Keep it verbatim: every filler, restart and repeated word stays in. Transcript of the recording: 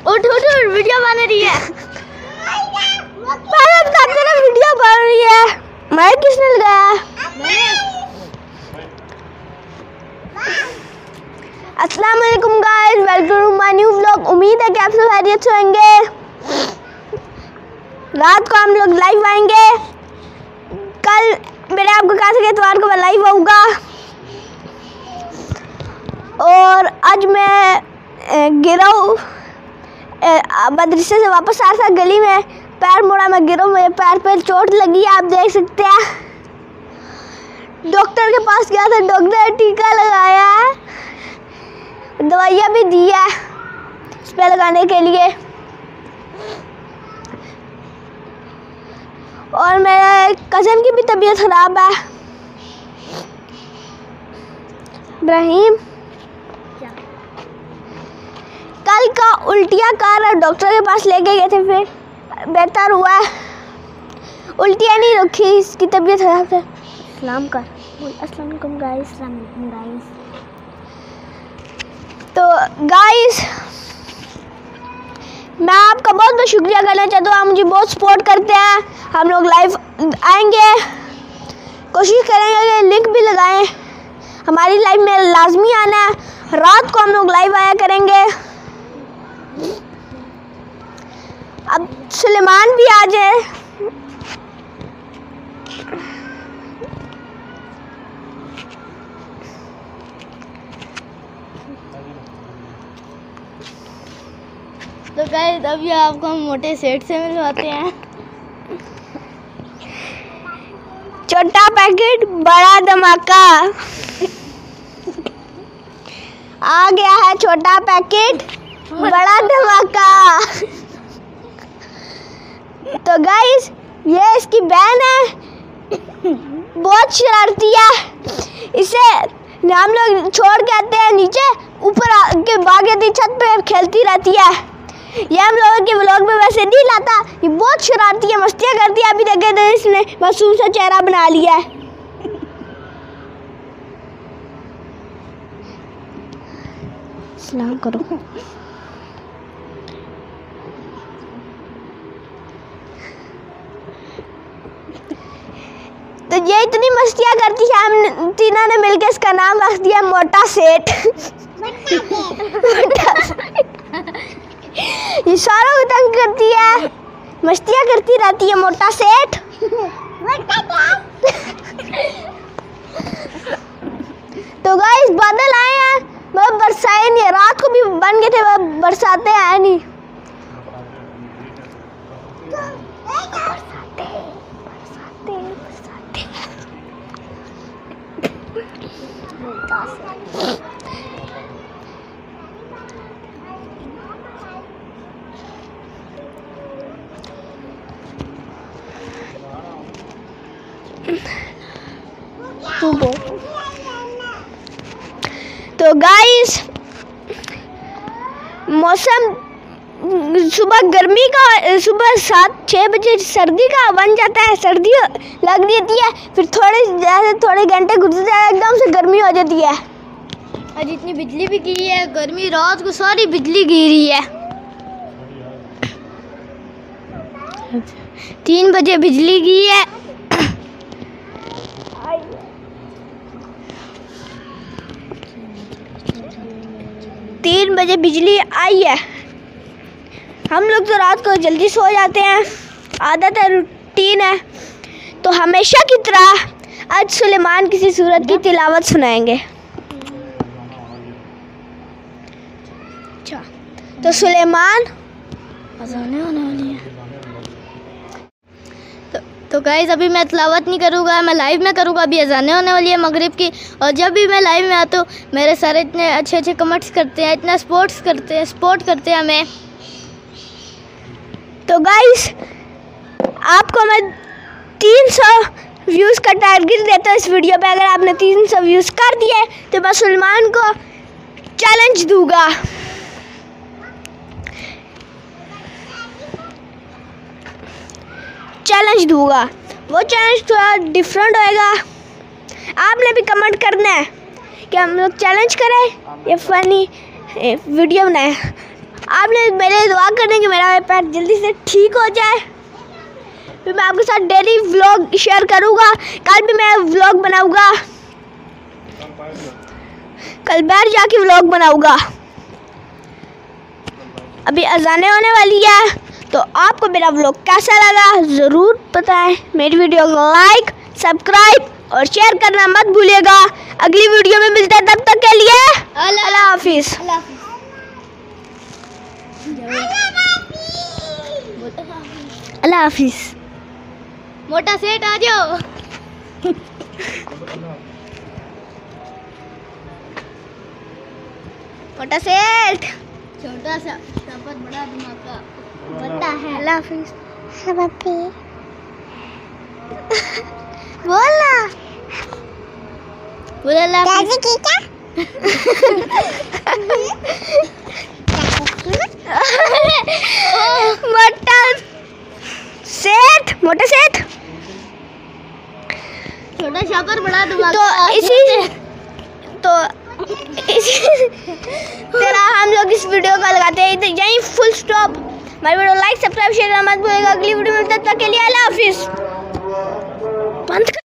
उठ उठ वीडियो बन रही है। तेरा वीडियो बन रही है। मैं किसने लगाया? अस्सलाम वालेकुम guys, welcome to my new vlog. उम्मीद है कि आप सब खैरियत से होंगे। रात को हम लोग लाइव आएंगे। कल मेरे आपको कहा था कि इतवार को मैं लाइव आऊँगा, और आज मैं गिरा हूँ मदरसे से वापस आ रहा था, गली में पैर मुड़ा, मैं गिरा, मेरे पैर पे चोट लगी है, आप देख सकते हैं। डॉक्टर के पास गया था, डॉक्टर ने टीका लगाया है, दवाइयाँ भी दी है इस पे लगाने के लिए, और मेरे कज़न की भी तबीयत ख़राब है। इब्राहिम कल का उल्टियाँ कर डॉक्टर के पास लेके गए थे, फिर बेहतर हुआ है, उल्टियाँ नहीं रखी, इसकी तबीयत ख़राब है। सलाम कर, अस्सलाम वालेकुम गाइस। अस्सलाम वालेकुम गाइस। तो गाइस, मैं आपका बहुत बहुत शुक्रिया करना चाहता हूँ, आप मुझे बहुत सपोर्ट करते हैं। हम लोग लाइव आएंगे, कोशिश करेंगे कि लिंक भी लगाएं, हमारी लाइव में लाजमी आना है। रात को हम लोग लाइव आया करेंगे। अब सुलेमान भी आ जाए। तो गाइस, अभी आपको हम मोटे सेठ से मिलवाते हैं। छोटा पैकेट बड़ा धमाका आ गया है, छोटा पैकेट बड़ा धमाका। तो गाइस, ये इसकी बहन है, बहुत शरारती है, इसे हम लोग छोड़ के आते हैं नीचे, ऊपर आके भाग जाती, छत पे खेलती रहती है। ये हम लोगों के व्लॉग में वैसे नहीं लाता, ये बहुत शरारती है, मस्तियाँ करती है। अभी देखे तो इसने मासूम सा चेहरा बना लिया है। सलाम करो। तो ये इतनी मस्तियाँ करती है, हम तीनों ने मिलकर इसका नाम रख दिया मोटा सेठ। मोटा सेठ। ये सारों को तंग करती है, मस्तियाँ करती रहती है, मोटा सेठ। तो गाइस, बादल आए हैं, मतलब बरसाए नहीं, रात को भी बन गए थे, वह बरसाते आए नहीं। बरसाते, बरसाते, बरसाते। तो गाइस, मौसम सुबह गर्मी का, सुबह सात छः बजे सर्दी का बन जाता है, सर्दी लग जाती है, फिर थोड़े जैसे थोड़े घंटे गुजर जाए, एकदम से गर्मी हो जाती है। आज इतनी बिजली भी गिरी है, गर्मी, रात को सारी बिजली गिरी है। तीन बजे बिजली गई है। तीन बजे बिजली आई है। हम लोग तो रात को जल्दी सो जाते हैं, आदत है, रूटीन है। तो हमेशा की तरह आज सुलेमान किसी सूरत की तिलावत सुनाएंगे। अच्छा, तो सुलेमान अज़ान होने वाली है। तो, तो गाइस, अभी मैं तिलावत नहीं करूँगा, मैं लाइव में करूँगा। अभी अज़ान होने वाली है मगरिब की, और जब भी मैं लाइव में आता हूँ, मेरे सारे इतने अच्छे अच्छे कमेंट्स करते हैं, इतना सपोर्ट्स करते हैं, सपोर्ट करते हैं हमें। तो गाइस, आपको मैं तीन सौ व्यूज़ का टारगेट देता हूँ इस वीडियो पे। अगर आपने तीन सौ व्यूज़ कर दिए तो मैं सुलेमान को चैलेंज दूंगा। चैलेंज दूंगा वो चैलेंज थोड़ा डिफरेंट होएगा। आपने भी कमेंट करना है कि हम लोग चैलेंज करें या फनी वीडियो बनाएं। आप लोग मेरे लिए दुआ करने कि मेरा पैर जल्दी से ठीक हो जाए। फिर मैं आपके साथ डेली व्लॉग शेयर करूँगा। कल भी मैं व्लॉग बनाऊँगा, कल बाहर जाके व्लॉग बनाऊँगा। अभी अजानें होने वाली है, तो आपको मेरा व्लॉग कैसा लगा ज़रूर बताएं। मेरी वीडियो को लाइक, सब्सक्राइब और शेयर करना मत भूलिएगा। अगली वीडियो में मिलते हैं, तब तक के लिए अल्लाह हाफिज़। अल्लाह हाफिज़। मोटा सेठ आ जाओ। मोटा सेठ। छोटा सा शपथ बड़ा दिमाग का बड़ा है। अल्लाह हाफिज़। बोला बोला मोटा सेठ, मोटा सेठ। छोटा शपर बड़ा दिमाग तो का। इसी तो इसी तरह हम लोग इस वीडियो का लगाते हैं तो यहीं फुल स्टॉप। हमारी वीडियो लाइक, सब्सक्राइब, शेयर करना मत भूलिएगा। अगली वीडियो में तब तक के लिए अल्लाह हाफिज़।